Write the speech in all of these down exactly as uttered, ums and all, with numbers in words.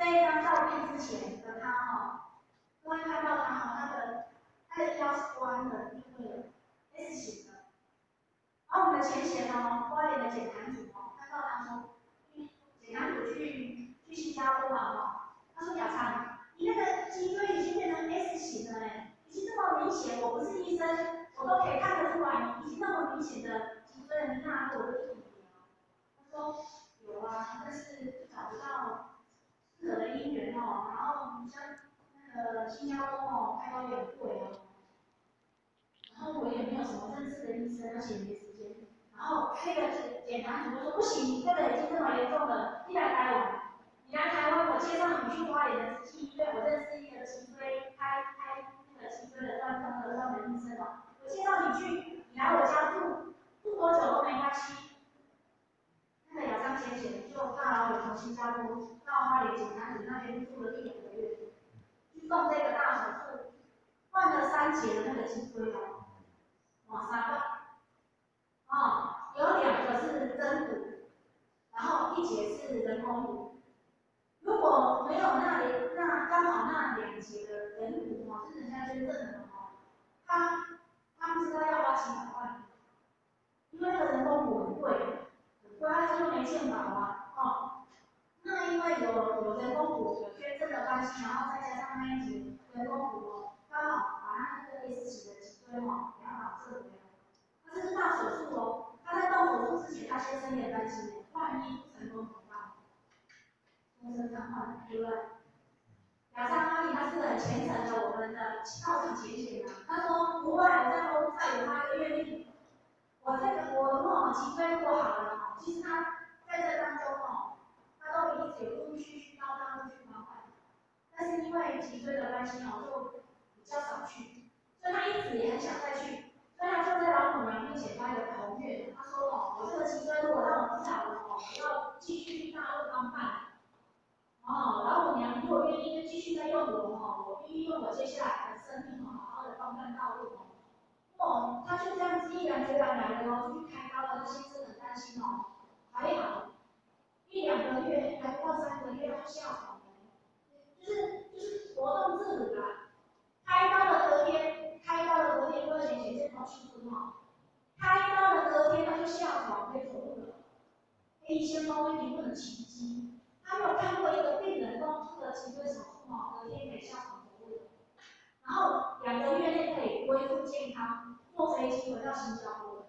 一张照片之前的他哈，各位看到他哈，他的他的腰是弯的，对不对 ？S 型的。然后我们的前贤哦，花莲的简谈组哦，看到他说，简谈组去去新加坡嘛哦，他说雅昌，你那个脊椎已经变成 S 型了哎，已经这么明显，我不是医生，我都可以看得出来，你已经那么明显的脊椎的那我的体他说有啊，但是找不到适合的因缘哦，然后你像那个新加坡哦，开刀也很贵哦。然后我也没有什么认识的医生，而且没时间。然后那个检查组就说不行，这个已经这么严重了，你来台湾，你来台湾，我介绍你去花莲的慈济医院，我认识一个脊椎开开那个脊椎的专科的专门医生哦，我介绍你去，你来我家住，住多久都没关系。那个亚章先生就大老远从新加坡到花莲检查组那边住了一两个月，去动这个大手术，换了三节的那个脊椎哦。哇，三个，哦，有两个是真骨，然后一节是人工骨。如果没有那里那刚好那两节的人骨哦，是人家捐赠的哦，他他不知道要花几百万，因为那个人工骨很贵，很贵，他就没健保啊，哦。那因为有有人工骨有捐赠的关系，然后再加上那一节人工骨哦，刚好把他那个 S 型的脊椎哦良好治回来。他这是大手术哦，他在动手术之前，他先生也担心，万一不成功怎么办？终身瘫痪，对不对？亚昌阿里他是很虔诚的，我们的道场前贤啊，他说不会，我在公司再有他一个愿力，我这个我哦脊椎如果好了哦，其实他在这当中哦，他都一直有陆陆续续到大陆去麻烦，但是因为脊椎的关系哦，就比较少去，所以他一直也很想再去。所以他就在老母娘面前发一个投愿，他说：“哦，我这个脊椎如果让我治好了哦，我要继续去大陆当伴。哦，老母娘如果愿意就继续再用我哦，我愿意用我接下来的生命哦，好好的帮伴道路哦。哦，他就这样子毅然决然来了哦，就去开刀了。他先生很担心哦，还好一两个月还不到三个月他就下床了，就是就是活动自如啦。开刀的隔天，开刀的隔天，各位姐姐这好辛苦哦。开刀的隔天他就下床可以走路了，医生说问题不能奇迹，他没有看过一个病人动这个脊椎手术哦，隔天可以下床走路，然后两个月内可以恢复健康，坐飞机回到新加坡。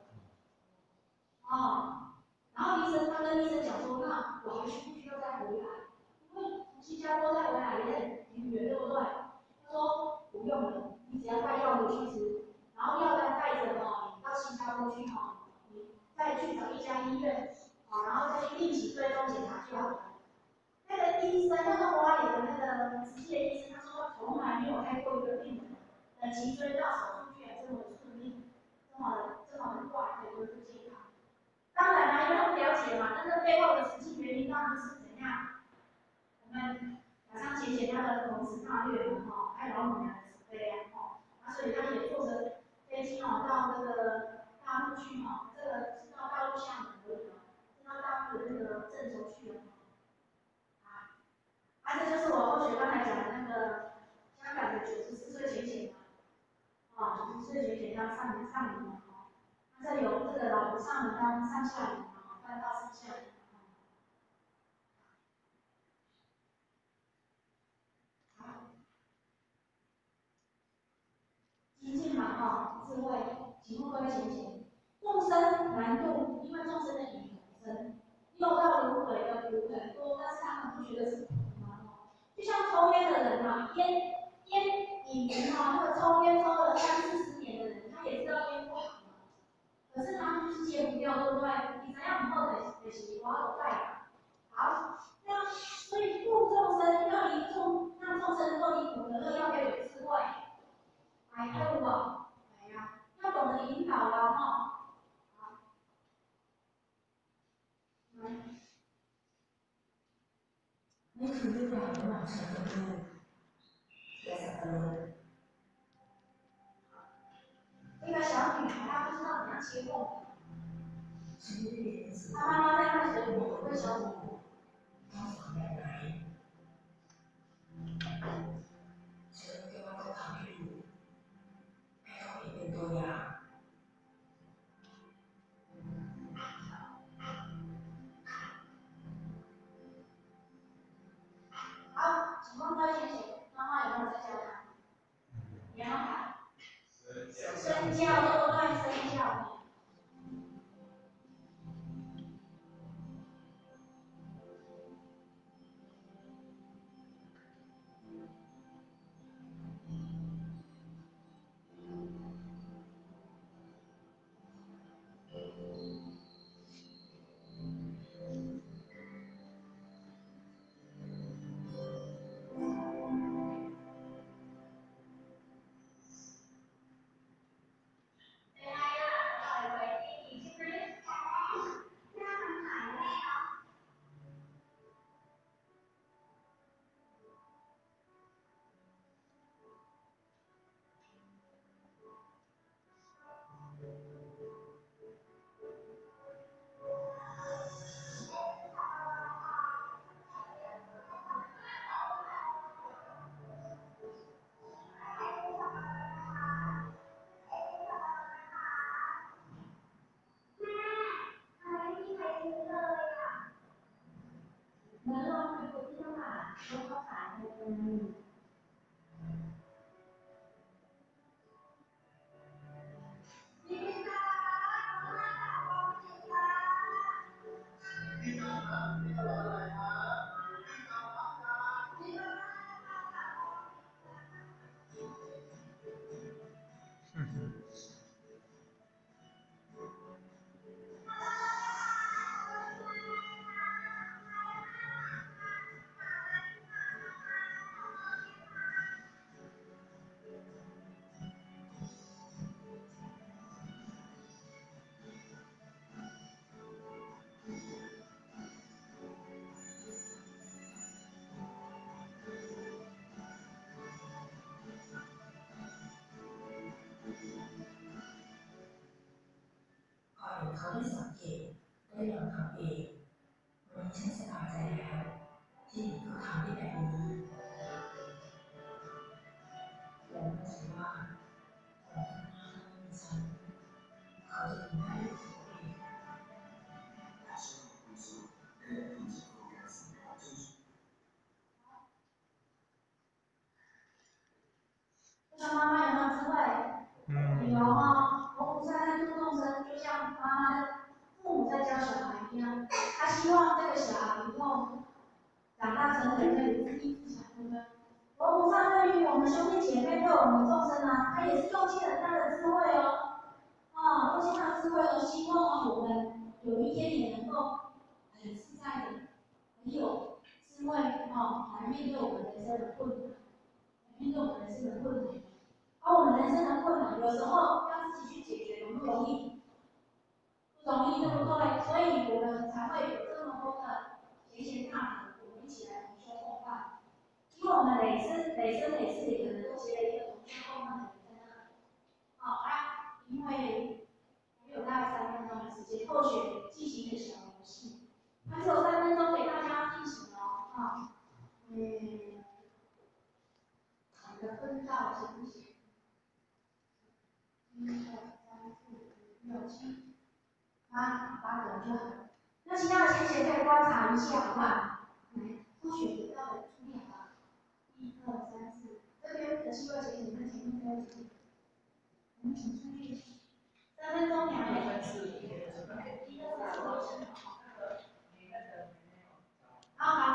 哦，然后医生他跟医生讲说，那我还需不需要再回来？因为从新加坡再回来也很远，对不对？他说不用了，你只要带药回去吃，然后药单带着哦，你到新加坡去哦，你再去找一家医院，啊，然后再去定期追踪检查就好了。那个医生，那个花莲的那个实际的医生，他说从来没有开过一个病人的脊椎到手术居然这么顺利，这么的这么的快可以恢复健康。当然啦，因为他们了解嘛，但是背后的实际原因当然是怎样？我们马上写写他的同时大略嘛，哈，还有老母娘的慈悲啊，哈，啊，所以他也坐着飞机哦到那个大陆去哈，这个是到大陆厦门而已哦，是到大陆的那个郑州去了。啊，啊，这就是我后学刚才讲的那个香港的九十四岁前姐嘛，啊，九十四岁前姐要上上名了哈，那这有这个老和尚当上下名啊，办到上下名。精进嘛哈，智慧，请问各位贤贤，众生难度，因为众生的语很深，六道轮回的苦很多，但是他们不觉得是苦吗？就像抽烟的人嘛，烟烟瘾缘哈，那个抽烟抽了三四十年的人，他也知道烟不好嘛，可是他就是戒不掉，对不对？你怎样以后的的是我要带好，那所以度众生要离众，让众生脱离苦的乐，要要有智慧。哎，还有我，哎呀，要懂得引导啊，哈。好，嗯， 你肯定要有往生的路，也是呃， 那个小女孩她不知道怎样切供， 其实也是， 她妈妈在卖水果，问小女孩， 他是奶奶， 嗯。 พอเห็นเขาได้สังเกตได้ลองทำเองวันนี้ฉันสบายใจแล้วที่เห็นเขาทำได้แบบนี้และมั่นใจว่าวันข้างหน้าถ้าไม่มีฉันเขาจะทำได้ด้วยตัวเอง这个妈妈有没有智慧？嗯。有哈，佛菩萨在度众生，就像妈妈的父母在教小孩一样，他希望这个小孩以后长大成人可以自立自强，对不对？佛菩萨对于我们兄弟姐妹、对我们众生啊，他也是用尽了他的智慧哦，啊，用尽他的智慧哦，希望我们有一天也能够很自在的、很有智慧哦，来面对我们人生的困难，来面对我们人生的困难。而我们人生的困难，有时候要自己去解决，容不容易？不容易，对不对？所以我们才会有这么多的贤贤大德，我们一起来同修共办。因为我们累生累生累世也可能都结了一个同修共办的人在那里。好啊，因为还有大概三分钟的时间，后续进行一个小游戏，那只有三分钟给大家进行哦。啊，嗯，你的分到行不行？一二三四五六七八八个就好。那其他的学姐可以观察一下，好不好？来，同学得到的出面吧。一二三四，这边的七位学姐跟前面这位学姐，我们请出去。三分钟两位。一二三四。